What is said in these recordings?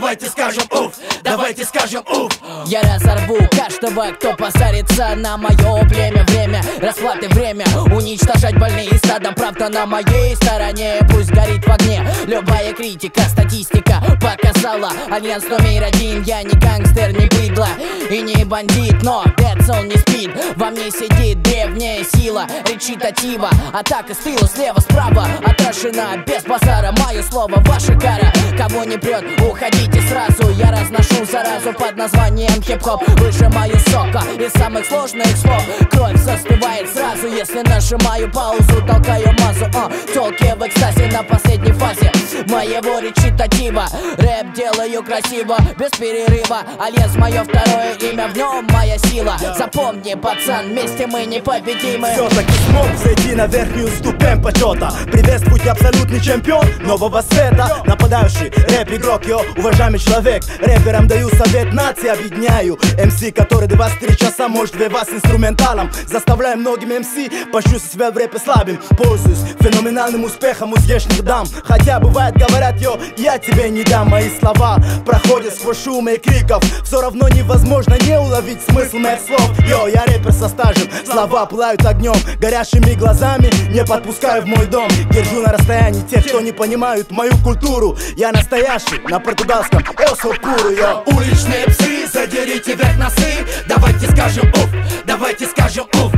давайте скажем уф, давайте скажем уф. Я разорву каждого, кто посарится на мое племя. Время расплаты, время уничтожать больные стада. Правда на моей стороне, пусть горит в огне. Любая критика, статистика показала. Альянс номер один, я не гангстер, не быдло и не бандит, но Децл не спит. Во мне сидит древняя сила, речитатива. Атака с тыла, слева, справа отражена, без базара. Мое слово, ваша кара. Кого не прет, уходите сразу. Я разношу заразу под названием хип-хоп. Выжимаю сока из самых сложных слов. Кровь застывает сразу, если нажимаю паузу. Толкаю массу, тёлки в экстазе на последней фазе моего речитатива. Рэп делаю красиво, без перерыва. Альянс мое второе имя, в нем моя сила. Запомни, пацан, вместе мы непобедимы. Все-таки смог зайти на верхнюю ступень почета. Приветствуйте абсолютный чемпион нового света. Нападающий рэп-игрок, йо, уважаемый человек. Рэперам даю совет нации, объединяю МС, который 23 часа может вас инструменталом. Заставляю многим МС почувствовать себя в рэпе слабым. Пользуюсь феноменальным успехом у здешних дам. Хотя бывает говорят, йо, я тебе не дам. Мои слова проходят сквозь шумы и криков. Все равно невозможно не уловить смысл моих слов. Йо, я рэпер со стажем, слова пылают огнем. Горящими глазами не подпускаю в мой дом. Держу на расстоянии тех, кто не понимают мою культуру. Я настоящий, на португальском «Eu sou puro», йо. Уличные псы, задерите вверх носы. Давайте скажем уф, давайте скажем уф.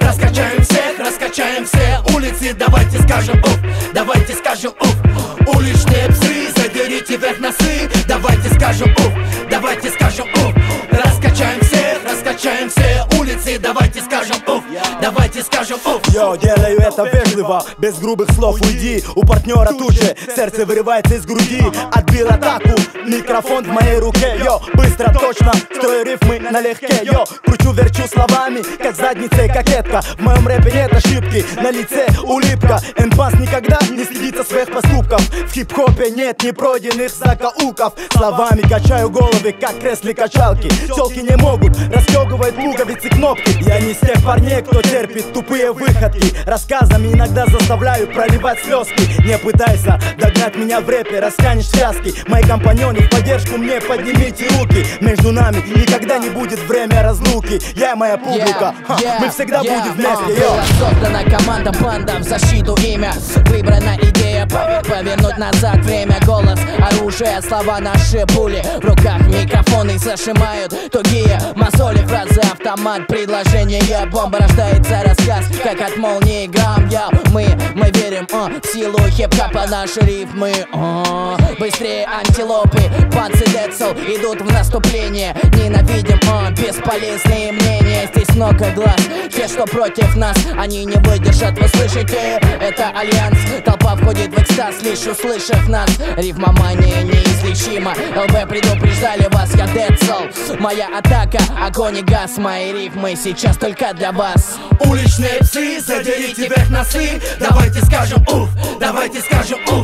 Раскачаем все улицы. Давайте скажем уф, давайте скажем уф. Уличные псы, задерите вверх носы. Давайте скажем уф, давайте скажем уф. Раскачаем все улицы. Давайте скажем уф, давайте скажем уф. Йо, делаю это вежливо, без грубых слов уйди. У партнера тут же сердце вырывается из груди. Отбил атаку, микрофон в моей руке. Йо, быстро, точно, строю рифмы налегке. Йо, кручу-верчу словами, как задницей кокетка. В моем рэпе нет ошибки, на лице улыбка. Энпас никогда не стыдится своих поступков. В хип-хопе нет непройденных закоулков. Словами качаю головы, как креслы-качалки. Тёлки не могут расстёгивать пуговицы, кнопки. Я не из тех парней, кто терпит тупые выходки. Рассказами иногда заставляю проливать слезки. Не пытайся догнать меня в рэпе, растянешь связки. Мои компаньоны в поддержку мне поднимите руки. Между нами никогда не будет время разлуки. Я и моя публика, мы всегда будем вместе. Была создана команда, банда в защиту имя. Выбрана идея повернуть назад время. Голос, оружие, слова наши пули. В руках микрофоны зажимают тугие мозоли. Фразы, автомат, предложение. Бомба рождается, рассказ, как от молнии грамм. Мы верим в силу хип-хопа, наши рифмы быстрее антилопы. Панцы Децл идут в наступление. Ненавидим бесполезные мнения. Здесь много глаз, те, что против нас, они не выдержат. Вы слышите? Это альянс. Толпа входит в экстаз, лишь услышав нас. Рифмомания неизлечима. ЛБ предупреждали вас, я Децл. Моя атака, огонь и газ. Мои рифмы сейчас только для вас. Уличные псы, задерите вверх носы. Давайте скажем уф, давайте скажем уф.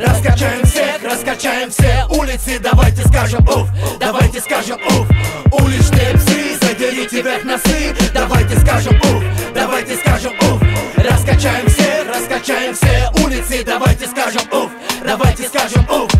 Раскачаем все улицы. Давайте скажем уф, давайте скажем уф. Уличные псы, задерите вверх носы. Давайте скажем уф, давайте скажем уф. Раскачаем все улицы. Давайте скажем уф, давайте скажем уф.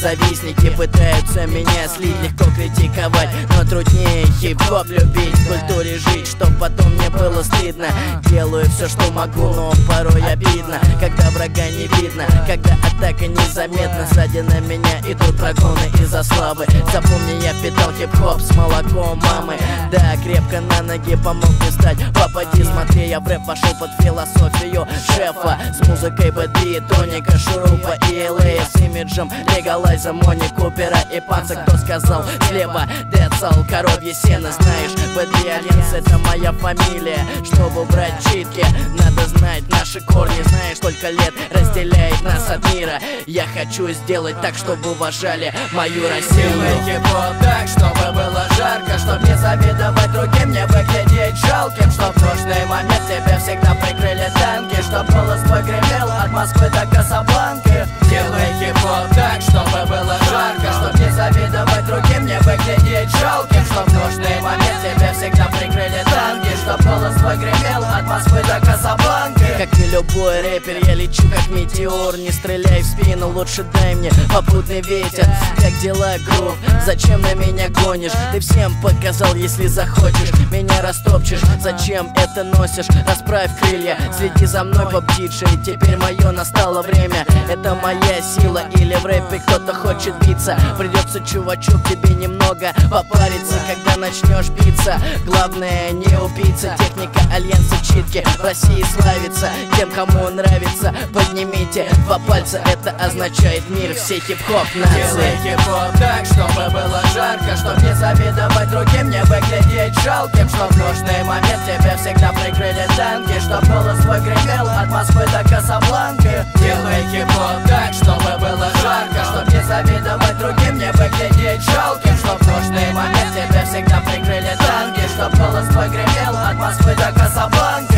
завистники пытаются меня слить, легко критиковать, но труднее хип-хоп любить, в культуре жить, чтоб потом мне было стыдно. Делаю все, что могу, но порой обидно, когда врага не видно, когда атака незаметна. Сзади на меня идут прогоны из-за славы. Запомни, я питал хип-хоп с молоком мамы. Да, крепко на ноги помог мне стать. Попади, смотри, я в рэп пошел под философию шефа. С музыкой Бэдби, Тоника, Шурупа и LA, с имиджем Легалайза, Мони Купера и Панца. Кто сказал слева? Децл, коровье сено. Знаешь, Бэдби Альянс — это моя фамилия. Чтобы убрать читки, надо знать наши корни. Знаешь, сколько лет разделяет нас от мира. Я хочу сделать так, чтобы уважали мою Россию. Делай хип-хоп так, чтобы было жарко, чтоб не завидовать другим, не выглядеть жалким, чтоб в нужный момент тебе всегда прикрыли танки, чтоб голос твой гремел от Москвы до Касабланки. Делай хип-хоп так, чтобы было жарко, чтоб не завидовать другим, не выглядеть жалким, чтоб в нужный момент тебе всегда прикрыли танки, чтоб голос твой гремел от Москвы до Касабланки. Как и любой рэпер, я лечу как метеор. Не стреляй в спину, лучше дай мне попутный ветер. Как дела, грув? Зачем на меня гонишь? Ты всем показал, если захочешь, меня растопчешь. Зачем это носишь? Расправь крылья, следи за мной, поп-диджей. Теперь мое настало время. Это моя сила, или в рэпе кто-то хочет биться. Придется, чувачок, тебе немного попариться, когда начнешь биться. Главное, не убийца. Техника Альянса читки в России славится. Тем, кому нравится, поднимите два пальца. Это означает мир всей хип-хоп нации. Делай хип-хоп так, чтобы было жарко, чтоб не завидовать другим, не выглядеть жалким, чтоб в нужный момент тебе всегда прикрыли танки, чтоб голос твой гремел от Москвы до Касабланки. Делай хип-хоп так, чтобы было жарко, чтоб не завидовать другим, не выглядеть жалким, чтоб в нужный момент тебе всегда прикрыли танки, чтоб голос твой гремел от Москвы до Касабланки.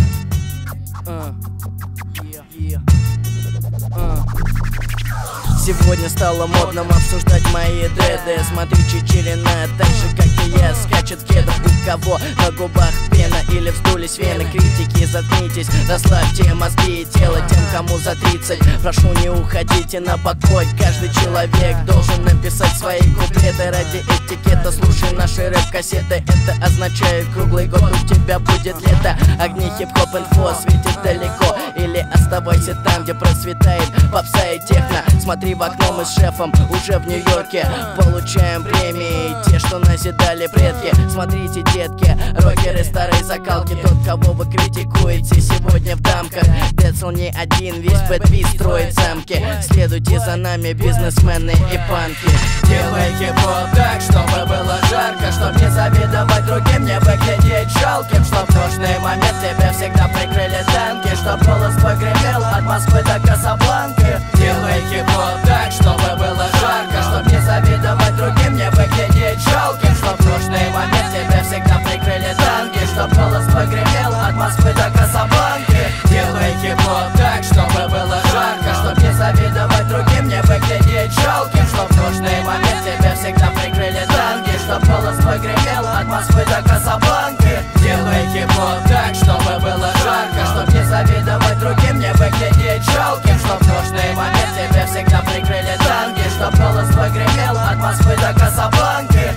Сегодня стало модным обсуждать мои дреды. Смотри, Чичерина, так же как и я, скачет кедр. У кого на губах пена или вздулись вены. Критики, заткнитесь, расслабьте мозги и тело. Тем, кому за 30, прошу, не уходите на покой. Каждый человек должен написать свои куплеты. Ради этикета слушай наши рэп-кассеты. Это означает, круглый год у тебя будет лето. Огни хип-хоп инфо светит далеко. Или оставайся там, где процветает попса и техно. Смотри в окно, мы с шефом уже в Нью-Йорке получаем премии, те, что назидали предки. Смотрите, детки, рокеры старой закалки. Тот, кого вы критикуете, сегодня в дамках. Децл не один, весь Бэдби строит замки. Следуйте за нами, бизнесмены и панки. Делай хип-хоп так, чтобы было жарко, чтоб не завидовать другим, не выглядеть жалким, чтоб в нужный момент тебе всегда прикрыли танки, чтоб голос твой гремел от Москвы до Касабланки. Делай хип-хоп так, чтобы было жарко, чтоб не завидовать другим, не выглядеть жалким, чтоб в нужный момент тебе всегда прикрыли танки, чтоб голос твой гремел от Москвы до Касабланки. Делай хип-хоп так, чтобы было жарко, чтоб не завидовать другим, не выглядеть жалким, чтоб в нужный момент тебе всегда прикрыли танки, чтоб голос твой гремел от Москвы до Касабланки. Делай хип-хоп так, чтобы было жарко, чтоб не завидовать другим, не выглядеть жалким, чтоб в нужный момент тебе всегда прикрыли танки, чтоб голос твой гремел от Москвы до Касабланки.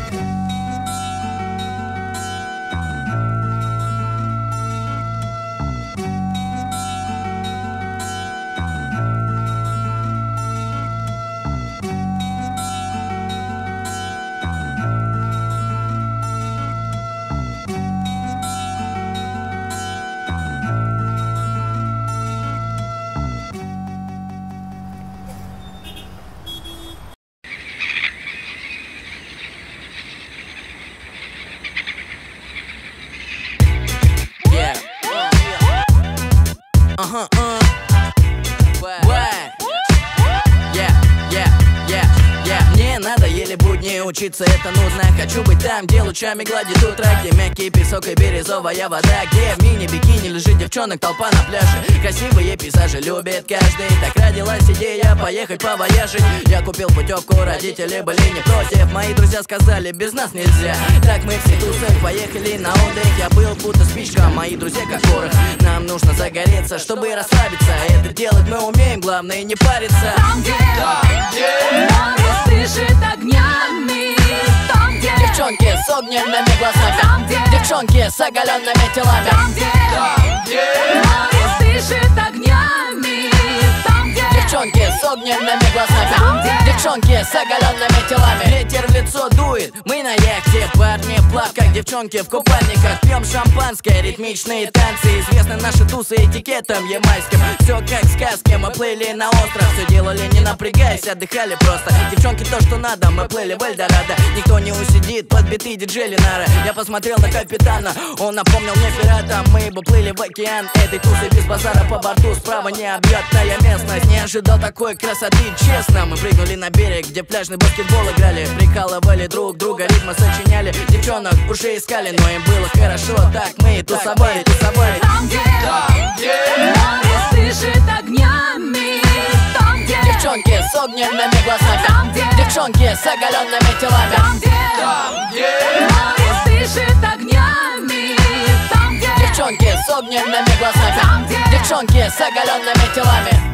Мне надоели будни учиться это нудно. Хочу быть там, где лучами гладит утро, где мягкий песок и бирюзовая вода, где в мини-бикини лежит девчонок толпа на пляже. Красивые пейзажи любит каждый. Так родилась идея поехать повояжить. Я купил путевку, родители были не против. Мои друзья сказали, без нас нельзя. Так мы все тусы поехали на отдых. Я был будто спичка, мои друзья как порох. Нам нужно загореться, чтобы расслабиться. Это делать мы умеем, главное не париться. Там, где море дышит огнями. Там, где девчонки с огненными глазами. Там, где девчонки с оголенными телами. Там, где море дышит огнями. Там, где девчонки с огненными глазами. Там, где девчонки с оголенными телами. Ветер в лицо дует, мы на яхте. Парни в плавках, девчонки в купальниках. Пьем шампанское, ритмичные танцы. Известны наши тусы этикетом ямайским. Все как в сказке, мы плыли на остров. Все делали не напрягаясь, отдыхали просто. Девчонки то, что надо, мы плыли в Эльдорадо. Никто не усидит под биты диджей Ленара. Я посмотрел на капитана, он напомнил мне пирата. Мы бы плыли в океан этой тусы без базара по борту. Справа необъятная местность, не ожидал такой красоты, честно. Мы прыгнули на берег, где пляжный баскетбол играли. Прикалывали друг друга, ритмы сочиняли. Девчонок уже искали, но им было хорошо. Так мы тусовали, тусовали. Там, где море дышит огнями. Там, где девчонки с огненными глазами. Там, где девчонки с оголенными телами. Там, где море дышит огнями. Там, где девчонки с огненными глазами. Там, где девчонки с оголенными телами.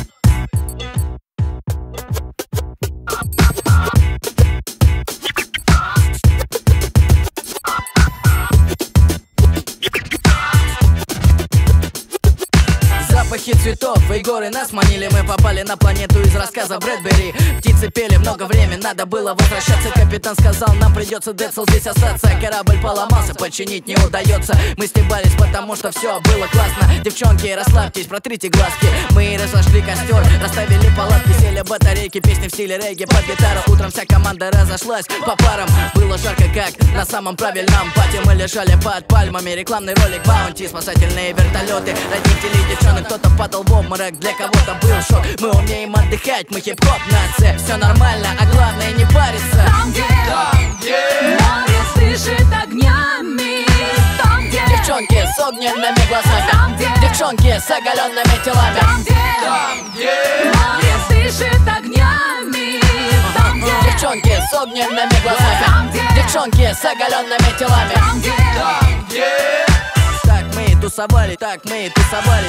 Запахи цветов и горы нас манили. Мы попали на планету из рассказа Брэдбери. Птицы пели много времени, надо было возвращаться. Капитан сказал, нам придется, Децл, здесь остаться. Корабль поломался, починить не удается. Мы стебались, потому что все было классно. Девчонки, расслабьтесь, протрите глазки. Мы разожгли костер, расставили палатки, сели батарейки, песни в стиле регги под гитару. Утром вся команда разошлась по парам. Было жарко, как на самом правильном пати. Мы лежали под пальмами, рекламный ролик Баунти, спасательные вертолеты, родители девчонок. Кто-то падал в обморок, для кого-то был шок. Мы умеем отдыхать, мы хип-хоп нация. Все нормально, а главное не париться. Там, где море дышит огнями. Там, где девчонки с огненными глазами. Там, где девчонки с оголенными телами. Там, где море дышит огнями. Там, где девчонки с огненными глазами. Там, где девчонки с оголенными телами. Там, где так мы тусовали, так мы тусовали.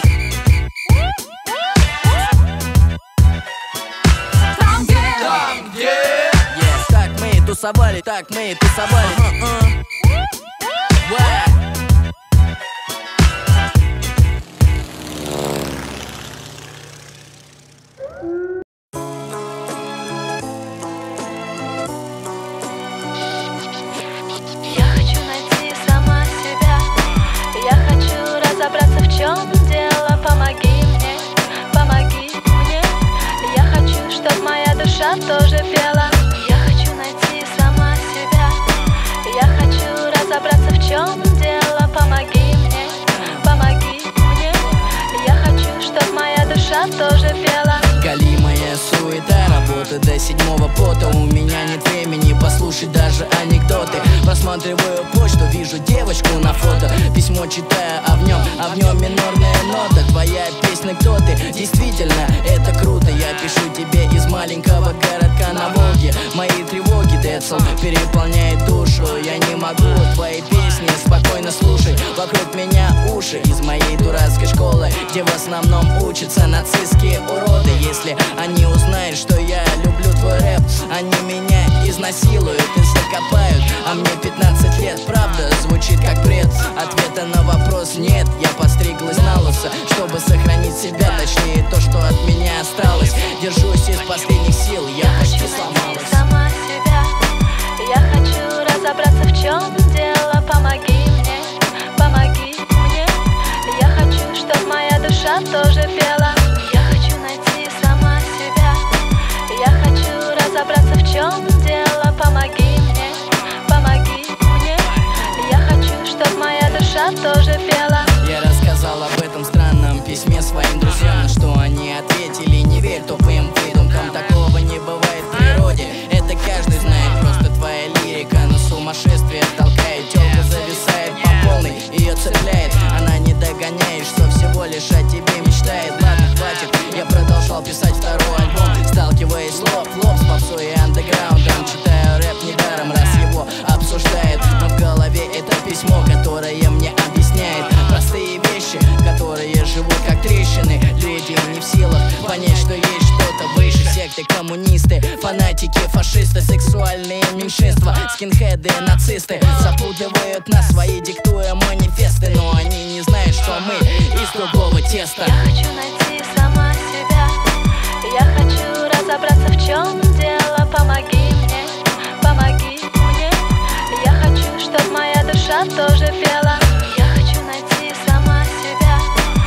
Так мы тусовали, так мы тусовали. Я хочу найти сама себя. Я хочу разобраться, в чем дело. Помоги мне, помоги мне. Я хочу, чтоб моя душа тоже пела. Я хочу найти сама себя. Я хочу разобраться, в чем дело. Помоги мне, помоги мне. Я хочу, чтоб моя душа тоже пела. Галимая суета, работа до 7-го пота. У меня нет времени послушать даже анекдоты. Просматриваю почту, вижу девочку на фото. Письмо читаю, а в нем минорная нота. Твоя песня, кто ты? Действительно, это круто. Я пишу тебе из маленького городка на Волге. Мои тревоги, Децл, переполняет душу. Я не могу твои песни спокойно слушать. Вокруг меня уши из моей дурацкой школы, где в основном учатся нацистские уроды. Если они узнают, что я люблю твой рэп, они меня изнасилуют и закопают. А мне 15 лет, правда, звучит как бред. Ответа на вопрос нет. Я подстриглась на лысо, чтобы сохранить себя, точнее то, что от меня осталось. Держусь из последних сил, я почти сломалась. Сама себя. Я хочу разобраться, в чем дело. Помоги мне, помоги мне. Я хочу, чтоб моя душа тоже пела. Я хочу найти сама себя. Я хочу разобраться, в чем дело. Помоги мне, помоги мне. Я хочу, чтоб моя душа тоже пела. Я рассказал об этом странном письме своим друзьям, на что они ответили: не верь тупым выдумкам, такого не бывает в природе. Это государства. Скинхеды, нацисты запутывают нас, свои диктуя манифесты. Но они не знают, что мы из другого теста. Я хочу найти сама себя, я хочу разобраться, в чем дело. Помоги мне, помоги мне. Я хочу, чтоб моя душа тоже пела. Я хочу найти сама себя,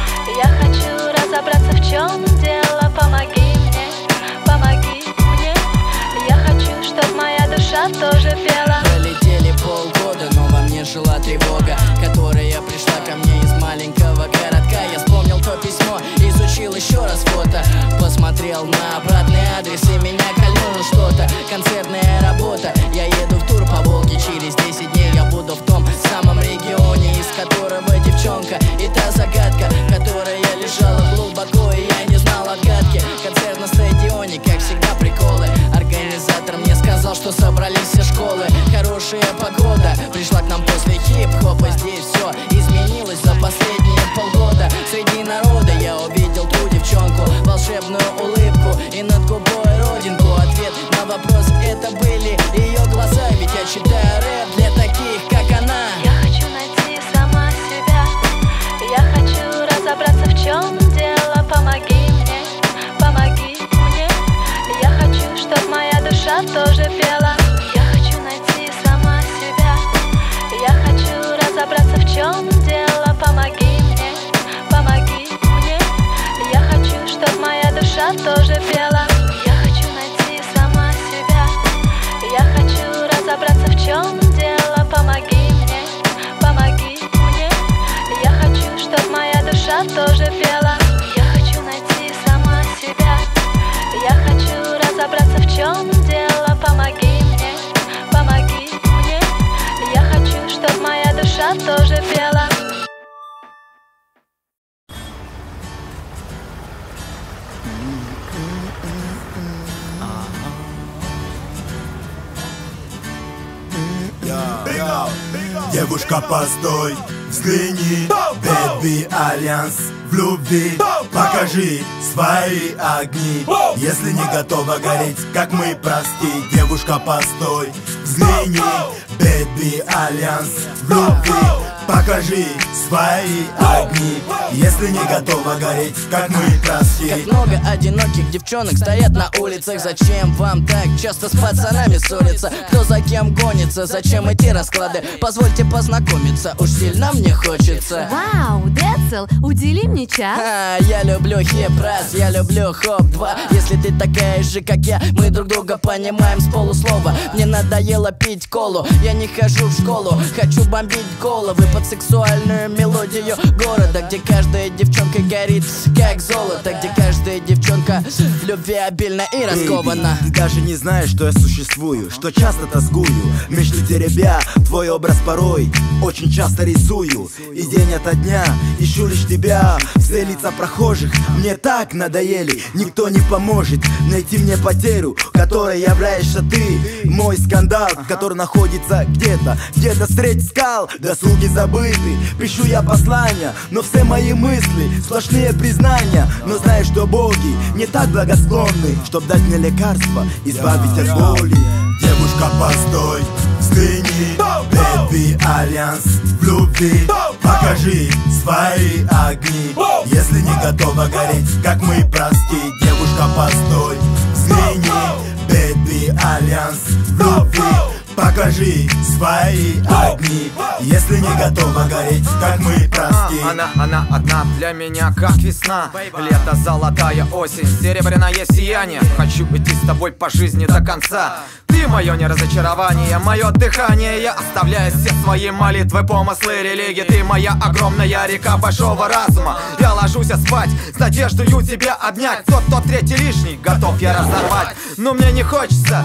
я хочу разобраться, в чем дело. Помоги мне, помоги мне. Я хочу, чтоб моя душа тоже пела. Пролетели полгода, но во мне жила тревога, которая пришла ко мне из маленького городка. Я вспомнил то письмо, изучил еще раз фото, посмотрел на обратный адрес, и меня кольнуло что-то. Концертная работа, я еду в тур по Волге. Через 10 дней я буду в том самом регионе, из которого девчонка. И та загадка, которая лежала глубоко, и я не знал отгадки. Концерт на стадионе, как всегда, приколы. Организатор мне сказал, что собрались все школы. Хорошая погода пришла к нам после хип-хопа. Здесь все изменилось за последние полгода. Среди народа я увидел ту девчонку, волшебную улыбку и над губой родинку. Ответ на вопрос — это были ее глаза. Ведь я читаю рэп для таких, как она. Я хочу найти сама себя, я хочу разобраться, в чем дело. Помоги мне, помоги мне. Я хочу, чтоб моя душа тоже пела. Я хочу найти сама себя, я хочу разобраться, в чем дело. Помоги мне, помоги мне. Я хочу, чтоб моя душа тоже пела. Я хочу найти сама себя, я хочу разобраться, в чем дело. Помоги мне, помоги мне. Я хочу, чтоб моя душа тоже пела. Я хочу найти сама себя, я хочу разобраться, в чем дело. Помоги мне, помоги мне. Я хочу, чтоб моя душа тоже пела. Девушка, постой, взгляни, Baby Альянс в любви. Покажи свои огни, если не готова гореть, как мы, прости. Девушка, постой, взгляни, Baby Альянс в любви. Покажи свои огни, если не готова гореть, как мы, прости. Как много одиноких девчонок стоят на улицах. Зачем вам так часто с пацанами ссориться? Кто за кем гонится? Зачем эти расклады? Позвольте познакомиться, уж сильно мне хочется. Вау, Децл, удели мне час. Я люблю хип-раз, я люблю хоп-2. Если ты такая же, как я, мы друг друга понимаем с полуслова. Мне надоело пить колу, я не хожу в школу. Хочу бомбить головы под сексуальную мелодию города, где каждая девчонка горит, как золото, где каждая девчонка в любви обильна и раскована. Ты даже не знаешь, что я существую, что часто тоскую, мечты теребя, твой образ порой очень часто рисую. И день ото дня ищу лишь тебя. Все лица прохожих мне так надоели, никто не поможет найти мне потерю, которой являешься ты. Мой скандал, который находится где-то средь скал. Досуги забыты, пишу я послания, но все мои мысли сплошные признания. Но знаю, что боги не так благосклонны, чтоб дать мне лекарство, избавить от боли. Девушка, постой, взгляни, Baby Альянс в любви. Покажи свои огни, если не готова гореть, как мы, прости. Девушка, постой, взгляни, Baby Альянс в любви. Покажи свои огни, если не готова гореть, как мы, прости. Она одна для меня, как весна. Лето, золотая осень, серебряное сияние. Хочу идти с тобой по жизни до конца. Ты мое не разочарование, мое дыхание. Я оставляю все свои молитвы, помыслы, религии. Ты моя огромная река большого разума. Я ложусь спать с надеждой тебя обнять. Тот третий лишний готов я разорвать. Но мне не хочется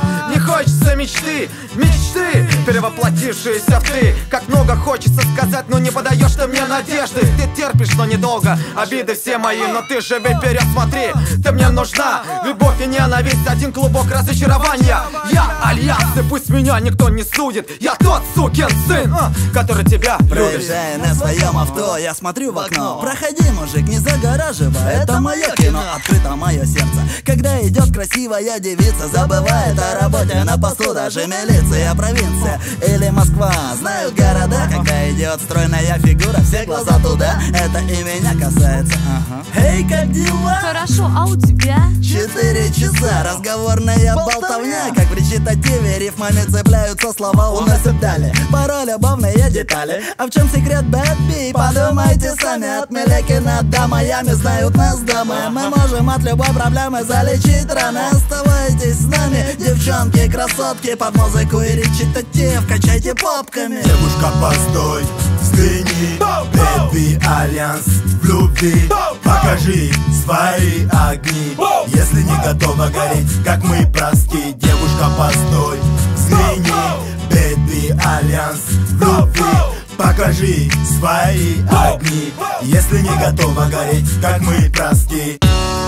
мечты, перевоплотившиеся в ты. Как много хочется сказать, но не подаешь ты мне надежды. Ты терпишь, но недолго, обиды все мои. Но ты же ведь вперед смотри, ты мне нужна. Любовь и ненависть, один клубок разочарования. Я Альянс, и пусть Пусть меня никто не судит, я тот сукин сын, который тебя любит. Проезжая на своем авто, я смотрю в окно. Проходи, мужик, не загораживай, это мое кино. Открыто мое сердце, когда идет красивая девица. Забывает о работе на посту даже милиция. Провинция или Москва, знают города. Когда идет стройная фигура, все глаза туда. Это и меня касается. Эй, как дела? Хорошо, а у тебя? 4 часа, разговорная болтовня. Как в речитативе рифмами цепляются слова, уносят далее. Порой любовные детали. А в чем секрет, бэби? Подумайте сами. От Мелекина до Майами знают нас дамы. Мы можем от любой проблемы залечить раны. Оставайтесь с нами, девчонки, красотки. Под музыку и речитатив качайте попками. Девушка, постой, взгляни, бэби, альянс в любви. Покажи свои огни, если не готова гореть, как мы прости. Девушка, постой, взгляни, бэби, альянс в любви. Покажи свои огни, если не готова гореть, как мы прости.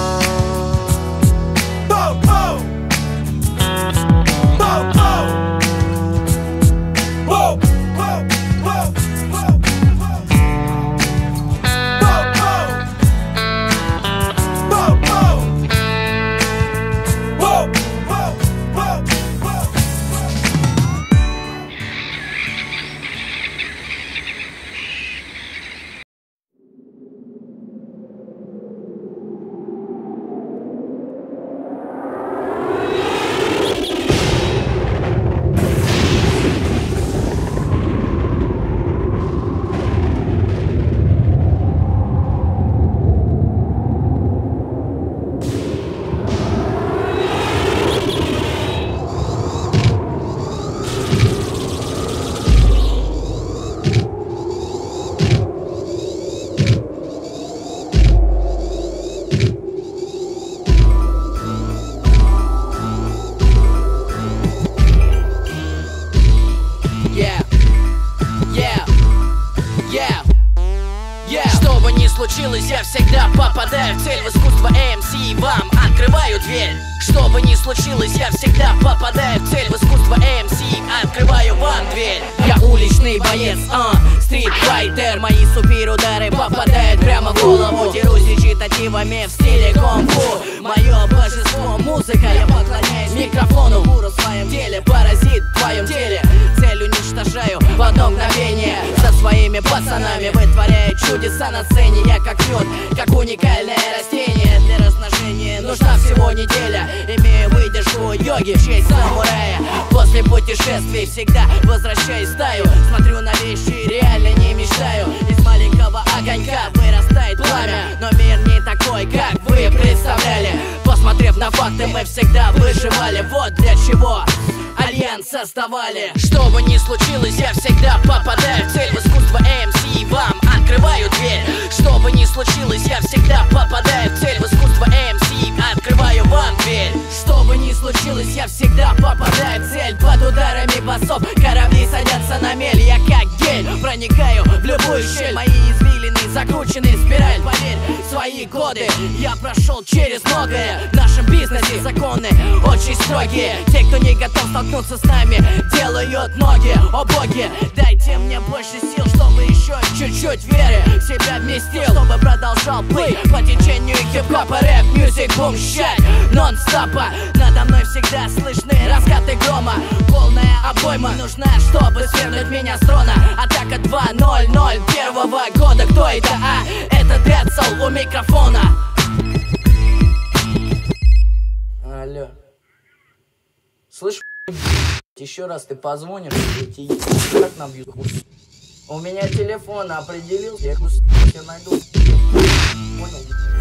Я всегда попадаю в цель, в искусство MC вам открываю дверь. Что бы ни случилось, я всегда попадаю в цель, в искусство MC открываю вам дверь. Я уличный боец, стритфайтер. Мои суперудары попадают прямо в голову. Дерусь речитативами в стиле кунг-фу. Мое божество, музыка, я поклоняюсь микрофону. Гуру в своем деле, паразит в твоем теле. Цель уничтожаю в одно мгновение. Со своими пацанами вытворяю чудеса на сцене. Я как мед, как уникальное растение. Для размножения нужна всего неделя. Имею выдержку йоги в честь самурая. После путешествий всегда возвращаюсь в стаю. Смотрю на вещи, реально не мечтаю. Из маленького огонька вырастает пламя. Но мир не такой, как вы представляли. Посмотрев на факты, мы всегда выживали. Вот для чего альянс создавали. Что бы ни случилось, я всегда попадаю в цель, в искусство MC вам открываю дверь. Что бы ни случилось, я всегда попадаю в цель, в искусство MC открываю вам дверь. Что бы ни случилось, я всегда попадаю в цель. Под ударами басов корабли садятся на мель. Я как гель проникаю в любую щель. Мои извилины закручены в спираль. Поверь, свои годы я прошел через многое. В нашем бизнесе законы очень строгие. Те, кто не готов столкнуться с нами, делают ноги. О боги, дайте мне больше сил, чтобы еще чуть-чуть веры в себя вместил, чтобы продолжал плыть по течению хип-хопа, рэп, мьюзик, бум-щать нон-стопа. Надо мной всегда слышны раскаты грома. Полная обойма нужна, чтобы свергнуть меня с трона. Атака 2.0.0 первого года. Кто это? Это Децл у микрофона. Алло. Слышь, еще раз ты позвонишь, эти как набьют хуй. У меня телефон определился, я хуй тебя найду. Понял?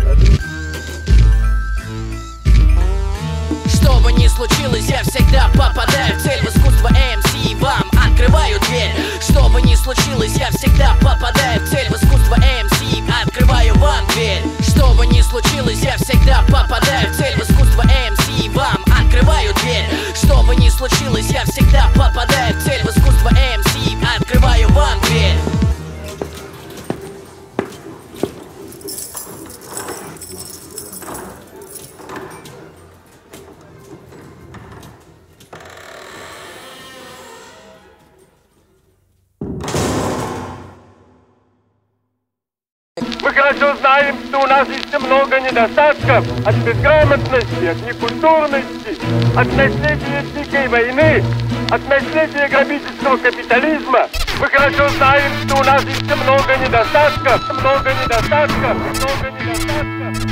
Что бы ни случилось, я всегда попадаю в цель, в искусство MC вам открываю дверь. Что бы ни случилось, я всегда попадаю в цель, в искусство MC открываю вам дверь. Что бы ни случилось, я всегда попадаю в цель, в искусство MC вам открываю дверь. Что бы ни случилось, я всегда попадаю в цель, в искусство MC открываю вам дверь. Мы хорошо знаем, что у нас еще много недостатков от безграмотности, от некультурности, от наследия дикой войны, от наследия грабительского капитализма. Мы хорошо знаем, что у нас еще много недостатков, много недостатков, много недостатков.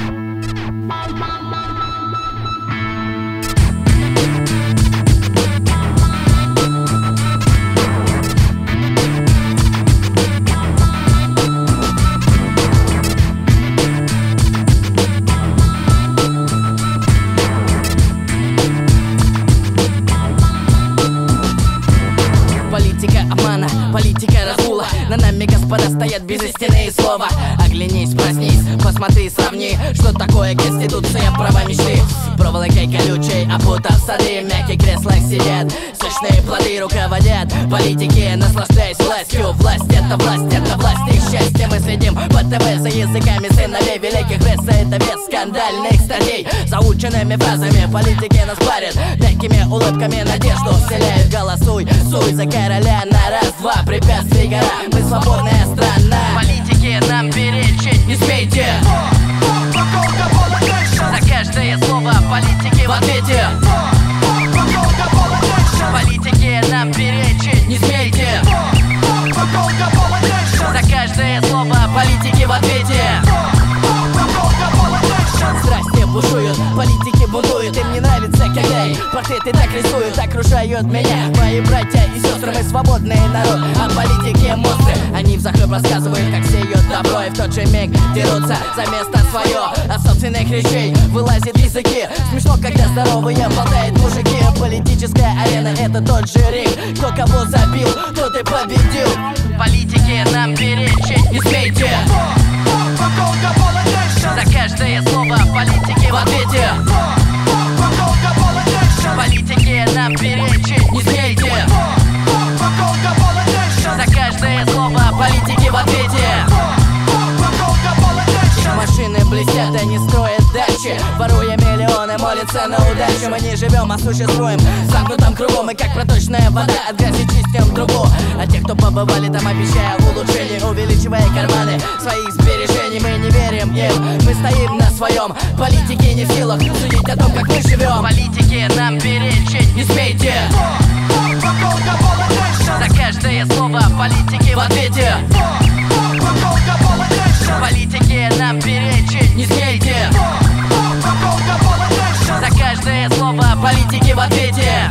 Политика разгула, на нами, господа, стоят безыстинные слова. Оглянись, проснись, посмотри, сравни, что такое конституция, права мечты. Проволокой колючей опутав сады, в мягких креслах сидят, сочные плоды руководят. Политики, наслаждаясь властью, власть это власть, их счастье. Мы следим по ТВ за языками сыновей великих. Пресса это вес скандальных статей, заученными фразами. Политики нас парят, мягкими улыбками надежду вселяют. Голосуй, суй за короля на раз-два, препятствий гора, мы свободная страна. Политики нам перечить не смейте. За каждое слово политики в ответе. Политики нам перечить не смейте. За каждое слово политики в ответе. Страсти бушуют, политики бунтуют. Им не нравится, когда их портреты так рисуют, окружают меня. Мои братья и сестры, мы свободный народ, а политики монстры. Они взахлеб рассказывают, как сеют добро, и в тот же миг дерутся за место свое. От собственных речей вылазят языки. Смешно, когда здоровые болтают мужики. Политическая арена — это тот же ринг. Кто кого забил, тот и победил. Политики нам перечить не смейте. За каждое слово политики в ответе. Политики нам перечить не смейте. За каждое слово политики в ответе. Машины блестят, они строят дачи, воруя миллионы, молятся на удачу. Мы не живем, а существуем в замкнутом кругу. Мы как проточная вода, от грязи чистим другу. А тех, кто побывали там, обещая улучшение, увеличивая карманы своих сбережений. Мы не верим им, мы стоим на своем. Политики не в силах судить о том, как мы живем. Политики нам перечить не смейте. За каждое слово политики в ответе. Политики нам перечить не смейте. За каждое слово политики в ответе.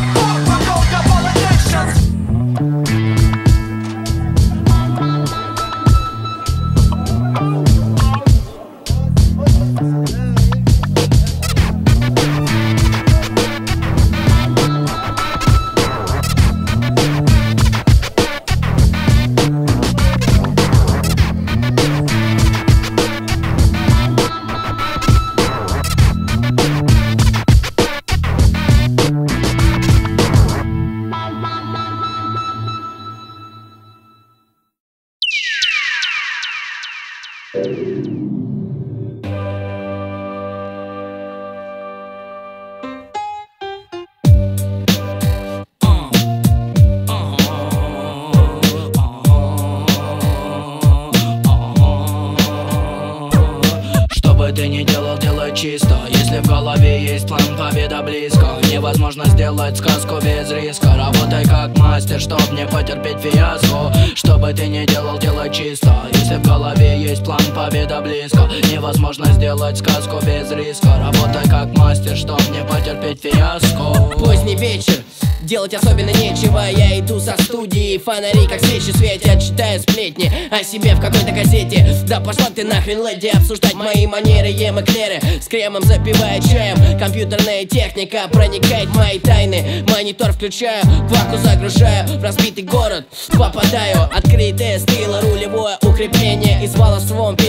Чисто, если в голове есть план, победа близко. Невозможно сделать сказку без риска. Работай как мастер, чтоб не потерпеть фиаско. Что бы ты ни делал, делай чисто. Если в голове есть план, победа близко. Невозможно сделать сказку без риска. Работай как мастер, чтоб не потерпеть фиаско. Поздний вечер, делать особенно нечего. Я иду со студии, фонари как свечи светят. Читаю сплетни о себе в какой-то газете. Да пошла ты нахрен, леди, обсуждать мои манеры. Ем эклеры с кремом, запивая чаем. Компьютерная техника проникает в мои тайны. Монитор включаю, ваку загружаю. В разбитый город попадаю. Открытые стилы, рулевое укрепление. И с волосвом перед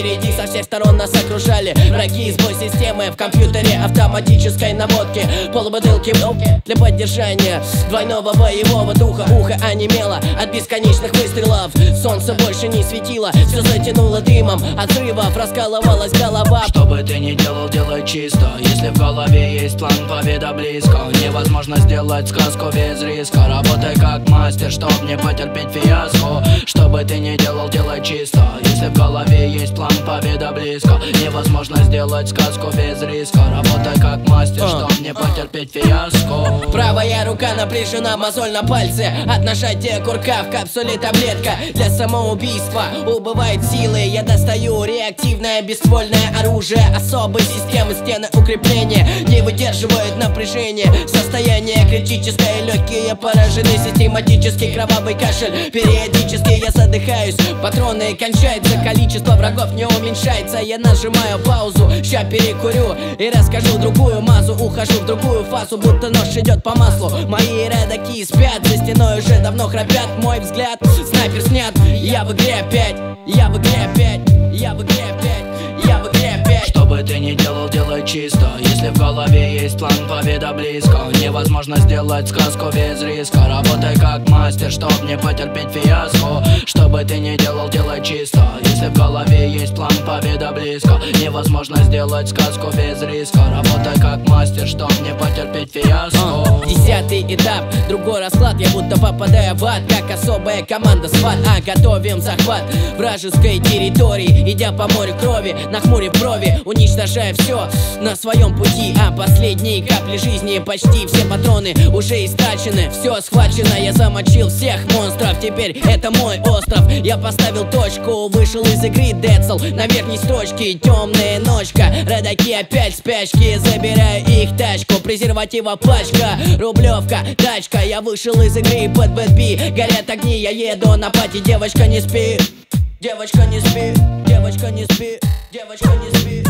впереди, со всех сторон нас окружали враги. Сбой системы в компьютере автоматической наводки. Полбутылки для поддержания двойного боевого духа. Ухо онемело от бесконечных выстрелов. Солнце больше не светило, все затянуло дымом от взрывов, раскалывалась голова. Что бы ты ни делал, делай чисто. Если в голове есть план, победа близко. Невозможно сделать сказку без риска. Работай как мастер, чтоб не потерпеть фиаско. Что бы ты ни делал, делай чисто. Если в голове есть план, победа близко. Невозможно сделать сказку без риска. Работай как мастер, чтоб не потерпеть фиаско. Правая рука напряжена, мозоль на пальце. От нажатия курка в капсуле таблетка для самоубийства. Убывает силы, я достаю реактивное бесствольное оружие. Особой системы стены укрепления не выдерживают напряжение. Состояние критическое, легкие поражены. Систематический кровавый кашель. Периодически я задыхаюсь, патроны кончаются, количество врагов не уменьшается. Я нажимаю паузу, ща перекурю и расскажу другую мазу. Ухожу в другую фазу, будто нож идет по маслу. Мои родаки спят, за стеной уже давно храпят. Мой взгляд, снайпер снят. Я в игре опять, я в игре опять, я в игре опять, я в игре опять. Что бы ты ни делал, делай чисто. Если в голове есть план, победа близко. Невозможно сделать сказку без риска. Работай как мастер, чтоб не потерпеть фиаско. Что бы ты ни делал, делай чисто. Если в голове есть план, победа близко. Невозможно сделать сказку без риска. Работай как мастер, чтоб не потерпеть фиаско. 10-й этап, другой расклад. Я будто попадаю в ад, как особая команда СВАТ. Готовим захват вражеской территории, идя по морю крови, нахмурив брови, уничтожая все на своем пути. А последние капли жизни, почти все патроны уже истрачены. Все схвачено, я замочил всех монстров. Теперь это мой остров. Я поставил точку, вышел из игры Децл. На верхней строчке темная ночка. Родаки опять в спячке, забираю их тачку. Презерватива пачка, рублевка, тачка. Я вышел из игры под бэтби. Горят огни, я еду на пати. Девочка, не спи, девочка, не спи, девочка, не спи, девочка, не спи.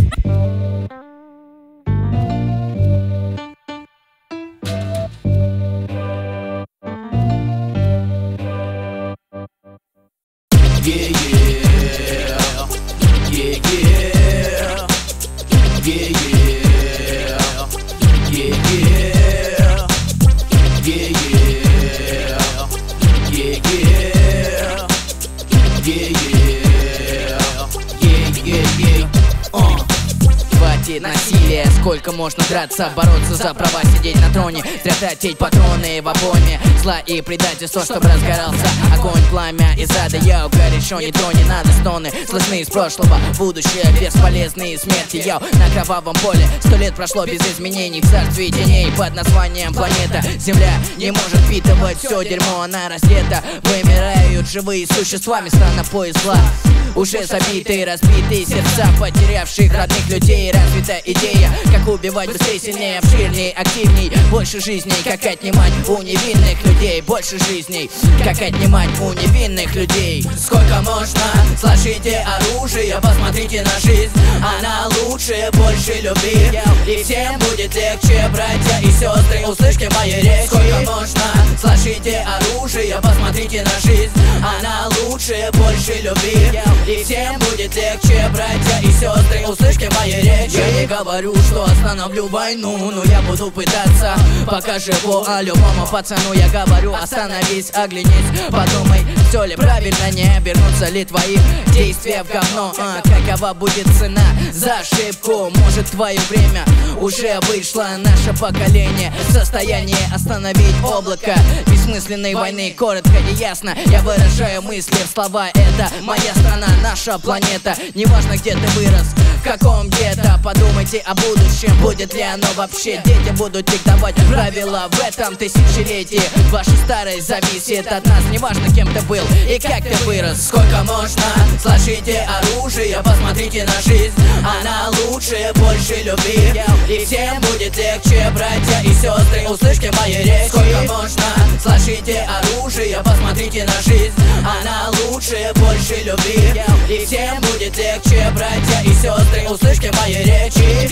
Насилие, сколько можно драться, бороться за права, сидеть на троне, зря тратить патроны в обойме зла и предательства, чтобы разгорался огонь, пламя из ада. Йоу, горячо, не троне, надо стоны слышны из прошлого, будущее бесполезные смерти. Йоу, на кровавом поле 100 лет прошло без изменений. В царстве теней под названием планета Земля не может впитывать все дерьмо, она раздета. Вымирают живые существа, места на пояс зла. Уже забитые, разбитые сердца потерявших родных людей. Развитая идея, как убивать быстрее, сильнее, обширнее, активней. Больше жизней, как отнимать у невинных людей. Больше жизней, как отнимать у невинных людей. Сколько можно? Сложите оружие, посмотрите на жизнь. Она лучше, больше любви. И всем будет легче, братья и сестры, услышьте мои речи. Сколько можно? Сложите оружие, посмотрите на жизнь. Она лучше, больше любви. И всем будет легче, братья и сестры, услышьте мои речи. Я не говорю, что остановлю войну, но я буду пытаться, пока живу. А любому пацану я говорю: остановись, оглянись, подумай, все ли правильно, не обернутся ли твои действия в говно. Какова будет цена за ошибку? Может, твое время уже вышло. Наше поколение в состоянии остановить облако бессмысленной войны. Коротко и ясно я выражаю мысли в слова. Это моя страна, наша планета. Неважно, где ты вырос, в каком гетто. Подумайте о будущем, будет ли оно вообще. Дети будут диктовать правила в этом тысячелетии. Ваша старость зависит от нас, неважно, кем ты был и как ты вырос. Сколько можно? Сложите оружие, посмотрите на жизнь. Она лучше, больше любви. И всем будет легче, братья и сестры, услышьте мои речи. Сколько можно? Сложите оружие, посмотрите на жизнь. Она лучше, больше любви. И всем будет легче, братья и сестры, услышьте мои речи.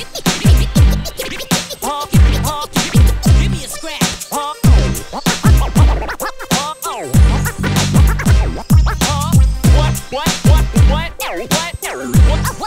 What?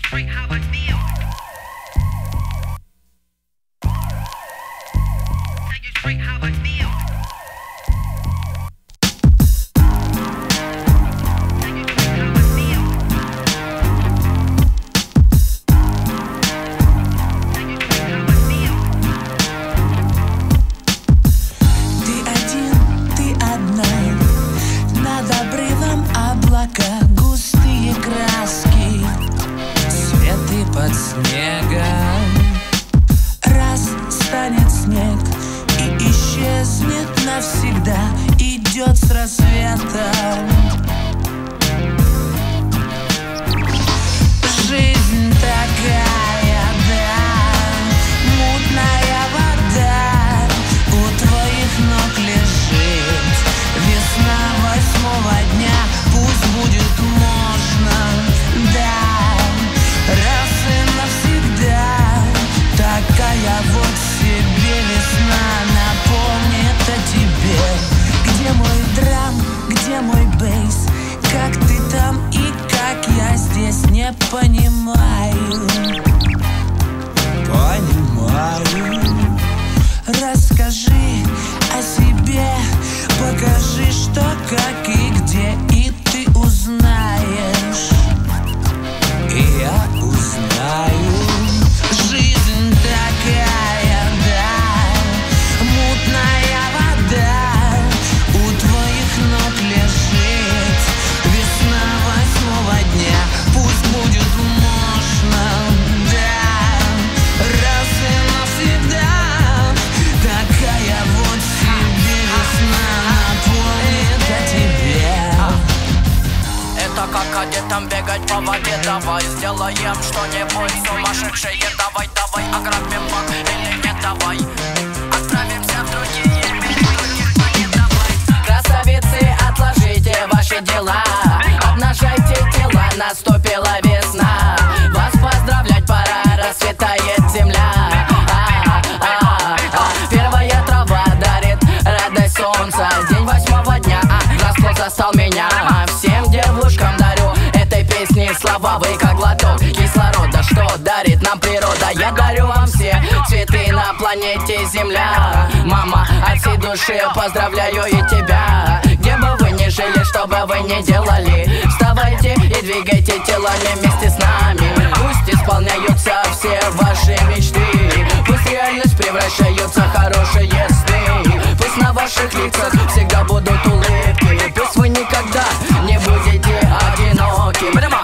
Земля, мама, от всей души поздравляю и тебя. Где бы вы ни жили, что бы вы ни делали, вставайте и двигайте телами вместе с нами. Пусть исполняются все ваши мечты, пусть в реальность превращаются хорошие сны. Пусть на ваших лицах всегда будут улыбки, пусть вы никогда не будете одиноки.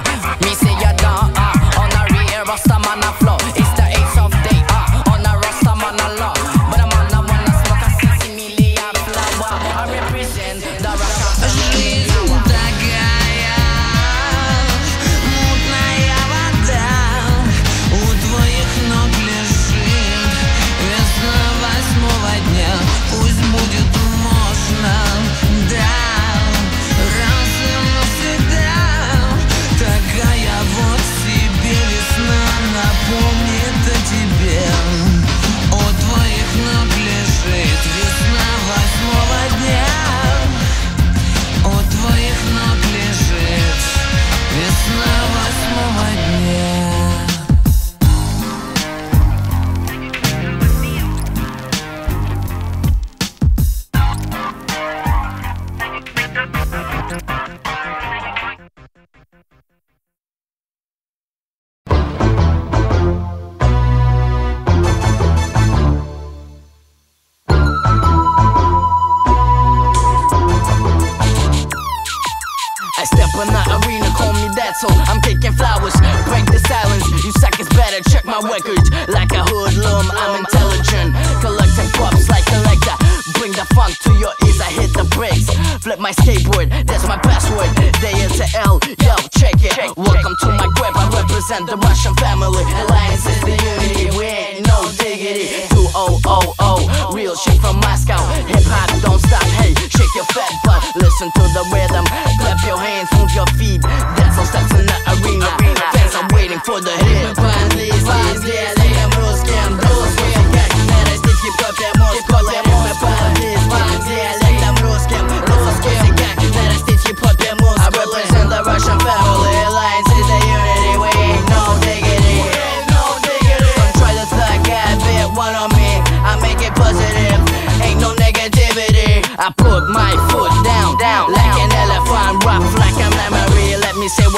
Миссия да, on a real Rastaman flow. It's the ace of day, on a Rastaman law. But I'm on the one that smoke a 60 million flower. I represent the Rastaman. Жизнь такая, мутная вода, у твоих ног лежит весна 8-го дня. Пусть будет можно, да, раз и навсегда. Такая вот себе весна напомнит о тебе. У твоих ног лежит весна 8-го дня. У твоих ног лежит весна 8-го дня. I step in the arena, call me that, so I'm kicking flowers, break the silence. You suckers better check my records. Like a hoodlum, I'm intelligent, collecting props like collector. Bring the funk to your ears, I hit the brakes. Flip my skateboard, that's my password. Day to L, yo, check it. Welcome to my crib, I represent the Russian family. Alliance is the unity, we ain't no diggity. 2000, real shit from Moscow. Hip hop don't stop, hey, shake your fat butt. Listen to the rhythm, clap your hands, move your feet. Dance on steps in the arena. Fans are waiting for the hit. Сделаем русским друзьям, как нарастить в хип-хопе мускулы. Мы парни с диалектом русским, как нарастить в хип-хопе мускулы. I represent the Russian family, alliance is the unity, we ain't no diggity.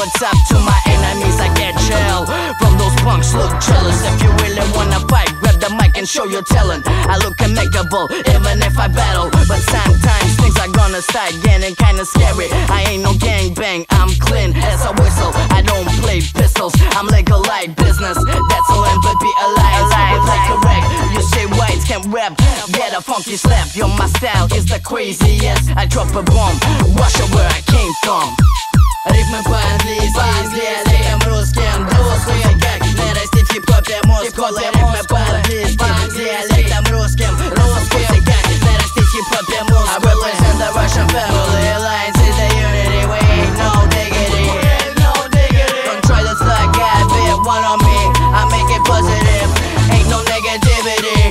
what's up to my enemies? I get chill from those punks, look jealous. If you really wanna fight, grab the mic and show your talent. I look impeccable, even if I battle. But sometimes things are gonna start getting kinda scary. I ain't no gangbang, I'm clean as a whistle. I don't play pistols, I'm legalized business. That's all MVP alliance. Would like to wreck, you say whites can't rap, get a funky slap. Yo, my style is the craziest. I drop a bomb, watch out where I came from. Рифмы по-английски, с диалектом русским. Русские как нарастить в хип-хопе мускулы. Рифмы по-английски, с диалектом русским. Русские как нарастить в хип-хопе мускулы. I represent the Russian family. Alliance is the unity, we ain't no diggity. Don't try to slug, God, bit one on me. I make it positive, ain't no negativity.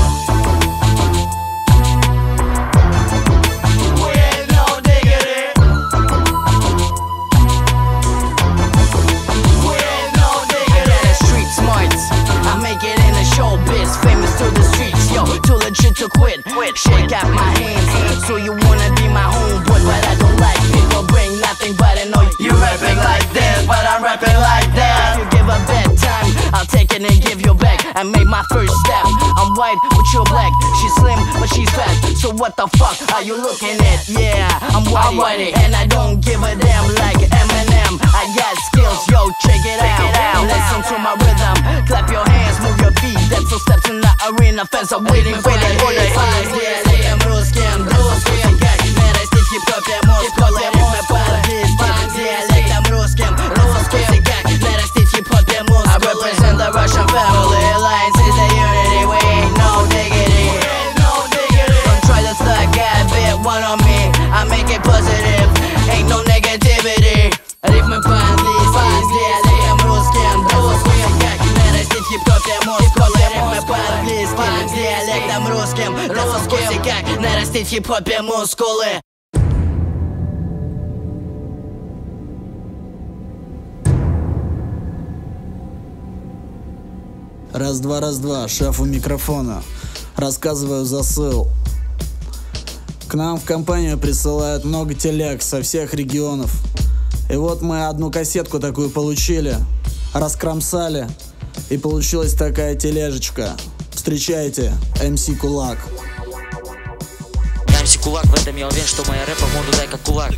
Famous to the streets, yo, too legit to quit. Shake out my hands, so you wanna be my homeboy. But I don't like people bring nothing but I know you rapping like this, but I'm rapping like that. If you give a bad time, I'll take it and give you back. I made my first step, I'm white but you're black. She's slim but she's fat, so what the fuck are you looking at? Yeah, I'm whitey, and I don't give a damn like Eminem. I got skills, yo, check it out. Listen to my rhythm, clap your hands, move your feet. That's two steps in the arena, fans are waiting for the eyes. Диалектом русским, русским как нарастить в хип-хопе мускулы. Рифмы по-английски, с диалектом русским, русским как нарастить в хип-хопе мускулы. I represent the Russian family. Alliance is the unity, we ain't no diggity. Don't try to slug, God, bit one on me. I make it positive, ain't no negativity. Рифмы по-английски, с диалектом русским, русским как нарастить в хип-хопе мускулы. Рифмы по-английски, с диалектом русским, русским как нарастить в хип-хопе мускулы. Раз-два, шеф у микрофона. Рассказываю засыл. К нам в компанию присылают много телег со всех регионов. И вот мы одну кассетку такую получили, раскромсали, и получилась такая тележечка. Встречайте, МС Кулак. Я МС Кулак, в этом я уверен, что моя рэпа моду дай как кулак.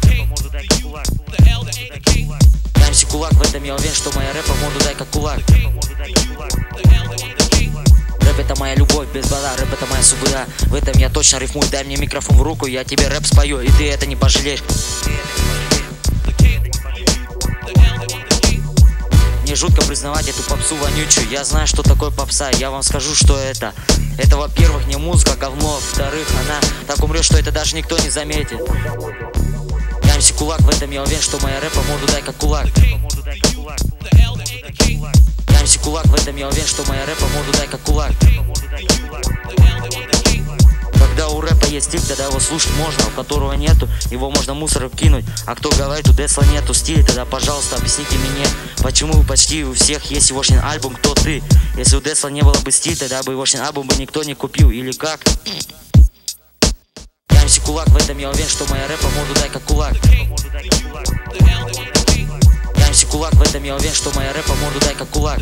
Я МС Кулак, в этом я уверен, что моя рэпа моду дай как кулак. Рэп это моя любовь, без бала, рэп это моя суббота. В этом я точно рифмую, дай мне микрофон в руку, я тебе рэп спою, и ты это не пожалеешь. Мне жутко признавать эту попсу вонючую. Я знаю, что такое попса, я вам скажу, что это. Это, во-первых, не музыка, говно. Во-вторых, она так умрет, что это даже никто не заметит. Я МС Кулак, в этом я уверен, что моя рэпа моду дай как кулак. Я МС Кулак, в этом я уверен, что моя рэпа моду дай как кулак. Когда у рэпа есть стиль, тогда его слушать можно. У которого нету, его можно мусор кинуть. А кто говорит, у Десла нету стиля, тогда, пожалуйста, объясните мне, почему почти у всех есть егошин альбом, кто ты? Если у Десла не было бы стиля, тогда бы егошин альбом бы никто не купил, или как? Я МС Кулак, в этом я уверен, что моя рэпа моду дай как кулак. Я МС Кулак, в этом я уверен, что моя рэпа моду дай как кулак.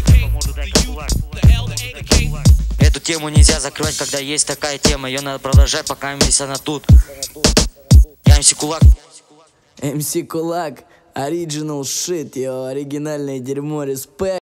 Эту тему нельзя закрывать, когда есть такая тема. Ее надо продолжать, пока она тут. Я МС Кулак. МС Кулак, оригинал шит, оригинальное дерьмо, респект.